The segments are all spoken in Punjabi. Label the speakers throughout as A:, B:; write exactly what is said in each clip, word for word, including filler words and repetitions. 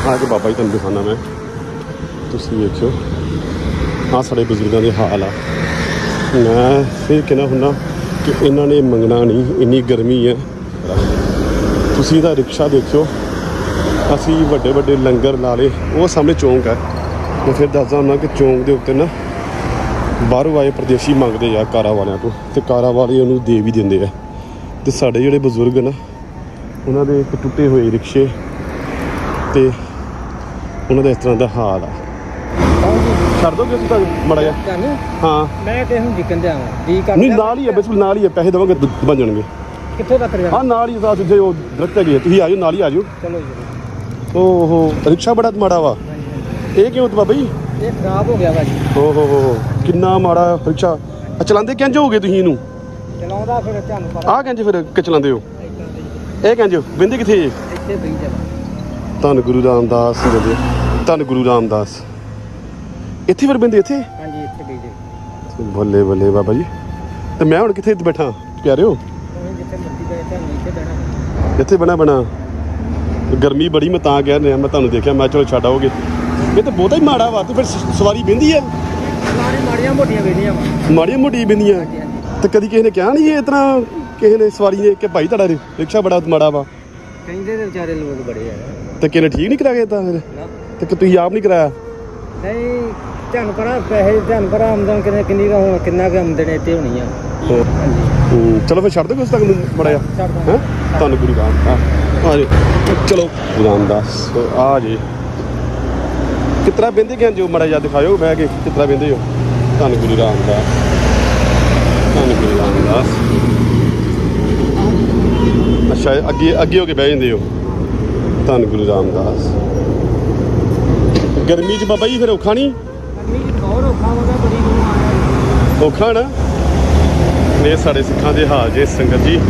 A: के बाबा जी तुहानूं दिखाना मैं, तुसीं वेखिओ आ साडे बजुर्गों के हाल आ। मैं फिर कहना हुन्ना कि इन्होंने मंगना नहीं, इन्नी गर्मी है। तुसीं दा रिक्शा देखिओ, असी वड्डे वड्डे लंगर ला ले, वो सामने चौंक है। मैं फिर दसदा हुन्ना कि चौंक के उत्ते ना बाहरों आए प्रदेशी मंगते आ कारा वालियां को, तो कारा वाले उन्होंने दे भी देंगे है। तो साडे जिहड़े बजुर्ग ना उन्होंने एक टुटे हुए रिक्शे तो उन्होंने इस तरह का हाल आ। छड़ दोगे माड़ा जा? हाँ नहीं, नाल ही है, बिल्कुल नाल ही है। पैसे देवांगे बन जाएंगे। हाँ नाल ही जिथे वो दरख्त है, तुम आ जाओ, नाल ही आ जाओ। ओहो रिक्शा बड़ा माड़ा वा, ये क्यों बाबा जी?
B: ये खराब हो गया भाजी।
A: ओहो हो किन्ना माड़ा रिक्शा। चलाते किंज हो गए तुसीं इहनूं?
B: चलाउंदा फिर तुहानूं पता
A: आ किंज फिर कि चलाते हो? ये किंज बिंदे कित्थे?
B: इत्थे पई जगह।
A: धन गुरु रामदास जी, धन गुरु रामदास इत्थे फिर बिंदे इत्थे?
B: हां जी इत्थे पई जगह।
A: बल्ले बल्ले बाबा जी। तो मैं हुण कित्थे बैठा प्यारे हो?
B: जिथे मर्जी बैठे तुहानूं इत्थे बहना।
A: इत्थे बना बना गर्मी बड़ी, मैं तां कह रहा, मैं तुहानूं देखिया, मैं चलो छड्ड आओगे। ये तो बहुता ही माड़ा वा। तो फिर सवारी बहिंदी है?
B: सवारी माड़ियां मोटियां बहिंदियां वा।
A: माड़ियां मोटियां बहिंदियां? तो कभी किसी ने कहा नहीं ये इतना, किसी ने सवारी ने कि भाई तुहाडा रिक्शा बड़ा माड़ा वा?
B: कहिंदे ते बेचारे लोग बड़े है।
A: तो किसी ने ठीक नहीं करा के दित्ता फिर? तो कि तुसीं आप नहीं कराया?
B: नहीं तुहानूं पता पैसे, तुहानूं पता आमदन किन्नी किन्नी का हुण किन्ना क आमदन इत्ते होनी आ।
A: हां चलो फिर छड्ड दोगे उस तक बड़ा है। धन गुरु रामदास आ जाओ, चलो रामदास आ जी। कितना बहिंदे क्या जो माड़ा जा दिखाओ बह के, कितना बहिंदे हो? धन गुरु रामदास, धन गुरु रामदास। अच्छा अगे अगे हो के बह जाते हो? धन गुरु रामदास। गर्मी च बाबा जी फिर औखा नहीं? औखा ना। ये साढ़े सिखां दे हाल जे संगत जी।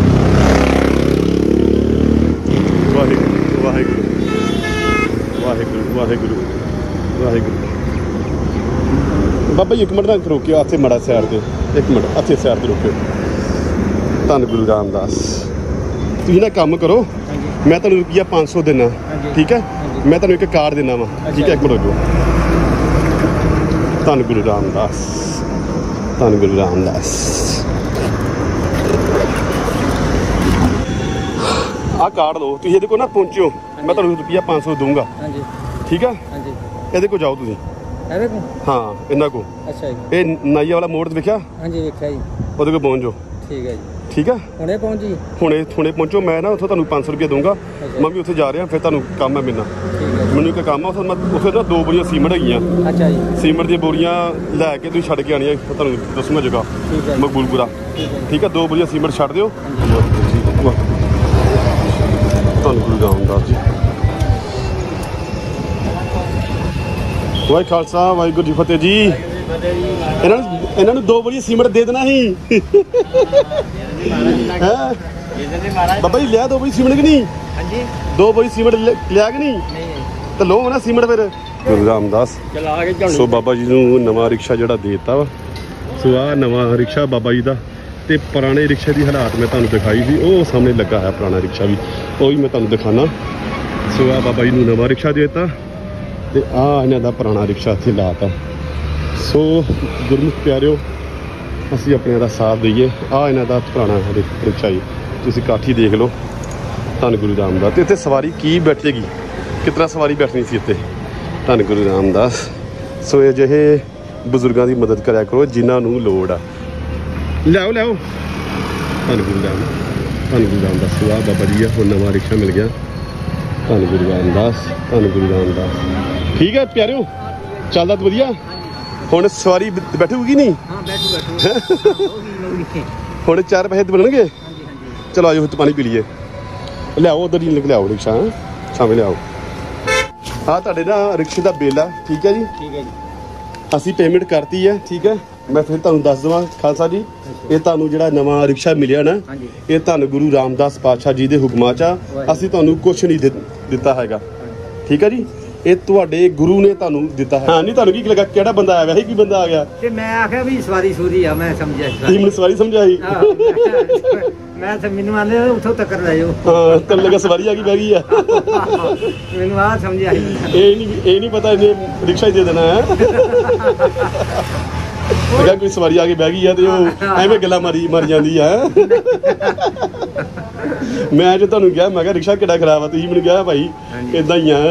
A: वाहिगुरू वाहिगुरू वाहिगुरू वाहिगुरू वाहिगुरू। बाबा जी एक मिनट ना रोकियो, हथे मड़ा सैर दे, एक मिनट हथे सैर दे रोकियो। धन गुरु रामदास। तुसीं ना काम करो, मैं तुहानूं रुपया पाँच सौ देना, ठीक है? मैं तुहानूं एक कार्ड देना वा, ठीक है? एक मिनट रुको। धन गुरु रामदास, धन गुरु रामदास। आ कार्ड लो, तुसीं इहदे कोल ना पहुंचियो, मैं तुहानूं रुपया पाँच सौ दूंगा, ठीक है? ਇਹਦੇ ਕੋ ਜਾਓ ਤੁਸੀਂ। ਇਹਦੇ ਕੋ? ਹਾਂ ਇਹਨਾਂ ਕੋ। ਅੱਛਾ ਜੀ। ਇਹ ਨਾਈਆ ਵਾਲਾ ਮੋੜ ਦੇਖਿਆ? ਹਾਂਜੀ ਵੇਖਿਆ ਜੀ। ਉਹਦੇ ਕੋ ਪਹੁੰਚ ਜਾਓ। ਠੀਕ ਹੈ ਜੀ। ਠੀਕ ਹੈ? ਹੁਣੇ ਪਹੁੰਚ ਜੀ? ਹੁਣੇ ਹੁਣੇ ਪਹੁੰਚੋ। ਮੈਂ ਨਾ ਉੱਥੋਂ ਤੁਹਾਨੂੰ ਪੰਜ ਸੌ ਰੁਪਏ ਦਊਂਗਾ। ਮੈਂ ਵੀ ਉੱਥੇ ਜਾ ਰਿਹਾ, ਫਿਰ ਤੁਹਾਨੂੰ ਕੰਮ ਹੈ ਮੇਰੇ ਨਾਲ। ਠੀਕ ਹੈ। ਮੈਨੂੰ ਇੱਕ ਕੰਮ ਆ, ਉੱਥੇ ਮੈਂ ਉੱਥੇ ਨਾ ਦੋ ਬੋਰੀਆਂ ਸੀਮੈਂਟ ਹੈਗੀਆਂ। ਅੱਛਾ ਜੀ। ਸੀਮੈਂਟ ਦੀਆਂ ਬੋਰੀਆਂ ਲੈ ਕੇ ਤੁਸੀਂ ਛੱਡ ਕੇ ਆਉਣੀਆਂ, ਤੁਹਾਨੂੰ ਦੱਸੂਗਾ ਜਗ੍ਹਾ। ਠੀਕ ਹੈ। ਮਕਬੂਲਪੁਰਾ। ਠੀਕ ਹੈ। ਦੋ ਬੋਰੀਆਂ ਸੀਮੈਂਟ ਛੱਡ ਦਿਓ। ਤੁਹਾਨੂੰ ਗੁਰੂ ਰਾਮਦਾਸ ਜੀ। ਵਾਹਿ ਖਾਲਸਾ ਵਾਹਿਗੁਰੂ ਜੀ ਫਤਿਹ ਜੀ। ਇਹਨਾਂ ਨੂੰ ਇਹਨਾਂ ਨੂੰ ਦੋ ਬੋਰੀਆਂ ਸੀਮੈਂਟ ਦੇ ਦੇਣਾ ਸੀ। ਹੈ ਬਾਬਾ ਜੀ ਲਿਆ ਦੋ ਬੋਰੀ ਸੀਮੈਂਟ ਕਿ ਨਹੀਂ? ਹਾਂਜੀ ਦੋ ਬੋਰੀ ਸੀਮੈਂਟ ਲਿਆ ਕਿ ਨਹੀਂ? ਤੇ ਲੋ ਨਾ ਸੀਮੈਂਟ ਫਿਰ। ਗੁਰੂ ਰਾਮਦਾਸ ਸੋ ਬਾਬਾ ਜੀ ਨੂੰ ਨਵਾਂ ਰਿਕਸ਼ਾ ਜਿਹੜਾ ਦੇ ਦਿੱਤਾ ਵਾ। ਸੋ ਆਹ ਨਵਾਂ ਰਿਕਸ਼ਾ ਬਾਬਾ ਜੀ ਦਾ, ਤੇ ਪੁਰਾਣੇ ਰਿਕਸ਼ੇ ਦੀ ਹਾਲਾਤ ਮੈਂ ਤੁਹਾਨੂੰ ਦਿਖਾਈ ਸੀ, ਉਹ ਸਾਹਮਣੇ ਲੱਗਾ ਹੈ ਪੁਰਾਣਾ ਰਿਕਸ਼ਾ ਵੀ, ਉਹ ਵੀ ਮੈਂ ਤੁਹਾਨੂੰ ਦਿਖਾਣਾ। ਸੋ ਆਹ ਬਾਬਾ ਜੀ ਨੂੰ ਨਵਾਂ ਰਿਕਸ਼ਾ ਦੇ ਦਿੱਤਾ, ਤੇ ਆਹ ਇਹਨਾਂ ਦਾ ਪੁਰਾਣਾ ਰਿਕਸ਼ਾ ਇੱਥੇ ਲਾਤਾ। ਸੋ ਗੁਰਮੁਖ ਪਿਆਰਿਓ, ਅਸੀਂ ਆਪਣਿਆਂ ਦਾ ਸਾਥ ਦਈਏ। ਆਹ ਇਹਨਾਂ ਦਾ ਪੁਰਾਣਾ ਰਿਕਸ਼ਾ ਜੀ, ਤੁਸੀਂ ਕਾਠੀ ਦੇਖ ਲਓ। ਧੰਨ ਗੁਰੂ ਰਾਮਦਾਸ। ਤੇ ਇੱਥੇ ਸਵਾਰੀ ਕੀ ਬੈਠੇਗੀ, ਕਿਤਨਾ ਸਵਾਰੀ ਬੈਠਣੀ ਸੀ ਇੱਥੇ। ਧੰਨ ਗੁਰੂ ਰਾਮਦਾਸ। ਸੋ ਇਹ ਜਿਹੇ ਬਜ਼ੁਰਗਾਂ ਦੀ ਮਦਦ ਕਰਿਆ ਕਰੋ ਜਿਨ੍ਹਾਂ ਨੂੰ ਲੋੜ ਆ। ਲਿਆਓ ਲਿਆਓ। ਧੰਨ ਗੁਰੂ ਰਾਮਦਾਸ, ਧੰਨ ਗੁਰੂ ਰਾਮਦਾਸ। ਸੋ ਆਹ ਬਾਬਾ ਜੀ ਆ, ਹੁਣ ਨਵਾਂ ਰਿਕਸ਼ਾ ਮਿਲ ਗਿਆ। ਧੰਨ ਗੁਰੂ ਰਾਮਦਾਸ, ਧੰਨ ਗੁਰੂ ਰਾਮਦਾਸ। ਠੀਕ ਹੈ ਪਿਆਰਿਓ, ਚੱਲਦਾ ਤਾਂ ਵਧੀਆ। ਹੁਣ ਸਵਾਰੀ ਬੈਠੂਗੀ ਨਹੀਂ? ਹਾਂ ਬੈਠੂ ਬੈਠੂ। ਹੁਣ ਚਾਰ ਪੈਸੇ ਬਣਨਗੇ? ਚਲੋ ਆਜੋ ਪਾਣੀ ਪੀ ਲਈਏ। ਲਿਆਓ ਉਧਰ ਹੀ ਲਿਆਓ ਰਿਕਸ਼ਾ, ਸਾਹਮਣੇ ਲਿਆਓ। ਆਹ ਤੁਹਾਡੇ ਨਾ ਰਿਕਸ਼ੇ ਦਾ ਬਿੱਲ ਆ, ਠੀਕ ਹੈ ਜੀ? ਠੀਕ ਹੈ ਜੀ। ਅਸੀਂ ਪੇਮੈਂਟ ਕਰਤੀ ਹੈ, ਠੀਕ ਹੈ? ਮੈਂ ਫਿਰ ਤੁਹਾਨੂੰ ਦੱਸ ਦੇਵਾਂ ਖਾਲਸਾ ਜੀ, ਇਹ ਤੁਹਾਨੂੰ ਜਿਹੜਾ ਨਵਾਂ ਰਿਕਸ਼ਾ ਮਿਲਿਆ ਨਾ, ਇਹ ਧੰਨ ਗੁਰੂ ਰਾਮਦਾਸ ਪਾਤਸ਼ਾਹ ਜੀ ਦੇ ਹੁਕਮਾਂ 'ਚ ਆ। ਅਸੀਂ ਤੁਹਾਨੂੰ ਕੁਛ ਨਹੀਂ ਦਿੱਤਾ ਹੈਗਾ, ਠੀਕ ਹੈ ਜੀ? ਇਹ ਤੁਹਾਡੇ ਗੁਰੂ ਨੇ ਤੁਹਾਨੂੰ ਦਿੱਤਾ ਹੈ। ਹਾਂ ਨਹੀਂ ਤੁਹਾਨੂੰ ਕੀ ਲੱਗਾ ਕਿਹੜਾ ਬੰਦਾ ਆਇਆ ਵੈਸੇ ਕੀ ਬੰਦਾ ਆ ਗਿਆ?
B: ਤੇ ਮੈਂ ਆਖਿਆ ਵੀ ਸਵਾਰੀ ਸੂਰੀ ਆ, ਮੈਂ ਸਮਝਿਆ
A: ਤੁਸੀਂ ਮੈਨੂੰ ਸਵਾਰੀ ਸਮਝਾਈ।
B: ਮੈਂ ਤਾਂ ਮੈਨੂੰ ਆਂਦੇ ਉੱਥੋਂ ਤੱਕ ਲੈ ਜਾਓ।
A: ਹਾਂ ਤੈਨੂੰ ਲੱਗਾ ਸਵਾਰੀ ਆ ਗਈ ਬਹਿ ਗਈ ਆ।
B: ਮੈਨੂੰ ਆ ਸਮਝ ਆਈ
A: ਇਹ ਨਹੀਂ ਇਹ ਨਹੀਂ ਪਤਾ ਇਹਨੇ ਰਿਕਸ਼ਾ ਹੀ ਦੇ ਦੇਣਾ ਹੈ। ਅਗਾ ਕੋਈ ਸਵਾਰੀ ਆ ਕੇ ਬਹਿ ਗਈ ਆ ਤੇ ਉਹ ਐਵੇਂ ਗੱਲਾਂ ਮਾਰੀ ਮਾਰੀ ਜਾਂਦੀ ਆ। ਮੈਂ ਅੱਜ ਤੁਹਾਨੂੰ ਕਿਹਾ ਮੈਂ ਕਿਹਾ ਰਿਕਸ਼ਾ ਕਿਹੜਾ ਖਰਾਬ ਆ, ਤੁਸੀਂ ਮੈਨੂੰ ਕਿਹਾ ਭਾਈ ਇਦਾਂ ਹੀ ਆ।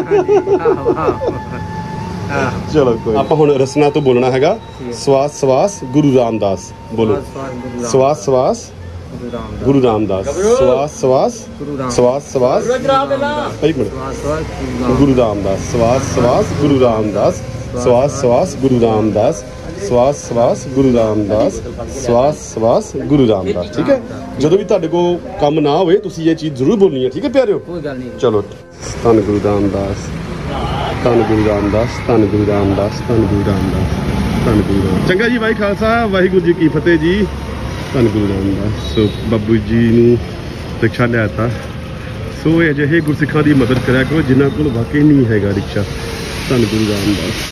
A: ਚਲੋ ਕੋਈ ਆਪਾਂ ਹੁਣ ਰਸਨਾ ਤੋਂ ਬੋਲਣਾ ਹੈਗਾ ਸਵਾਸ ਸਵਾਸ ਗੁਰੂ ਰਾਮਦਾਸ। ਬੋਲੋ ਸਵਾਸ ਸਵਾਸ ਗੁਰੂ ਰਾਮਦਾਸ। ਸਵਾਸ ਸਵਾਸ ਸਵਾਸ ਸਵਾਸ ਇੱਕ ਮਿੰਟ ਗੁਰੂ ਰਾਮਦਾਸ। ਸਵਾਸ ਸਵਾਸ ਗੁਰੂ ਰਾਮਦਾਸ। ਸਵਾਸ ਸਵਾਸ ਗੁਰੂ ਰਾਮਦਾਸ। ਸਵਾਸ ਸਵਾਸ ਗੁਰੂ ਰਾਮਦਾਸ। ਸਵਾਸ ਸਵਾਸ ਗੁਰੂ ਰਾਮਦਾਸ। ਠੀਕ ਹੈ, ਜਦੋਂ ਵੀ ਤੁਹਾਡੇ ਕੋਲ ਕੰਮ ਨਾ ਹੋਵੇ ਤੁਸੀਂ ਇਹ ਚੀਜ਼ ਜ਼ਰੂਰ ਬੋਲਣੀ ਹੈ। ਠੀਕ ਹੈ ਪਿਆਰਿਓ,
B: ਕੋਈ ਗੱਲ ਨਹੀਂ।
A: ਚਲੋ ਧੰਨ ਗੁਰੂ ਰਾਮਦਾਸ, ਧੰਨ ਗੁਰੂ ਰਾਮਦਾਸ, ਧੰਨ ਗੁਰੂ ਰਾਮਦਾਸ, ਧੰਨ ਗੁਰੂ ਰਾਮਦਾਸ, ਧੰਨ ਗੁਰੂ ਰਾਮਦਾਸ। ਚੰਗਾ ਜੀ, ਵਾਹਿ ਖਾਲਸਾ ਵਾਹਿਗੁਰੂ ਜੀ ਕੀ ਫਤਿਹ ਜੀ। ਧੰਨ ਗੁਰੂ ਰਾਮਦਾਸ। ਸੋ ਬਾਬੂ ਜੀ ਨੂੰ ਰਿਕਸ਼ਾ ਲਿਆ ਤਾ। ਸੋ ਇਹ ਅਜਿਹੇ ਗੁਰਸਿੱਖਾਂ ਦੀ ਮਦਦ ਕਰਿਆ ਕਰੋ ਜਿਨ੍ਹਾਂ ਕੋਲ ਵਾਕਈ ਨਹੀਂ ਹੈਗਾ ਰਿਕਸ਼ਾ। ਧੰਨ ਗੁਰੂ ਰਾਮਦਾਸ।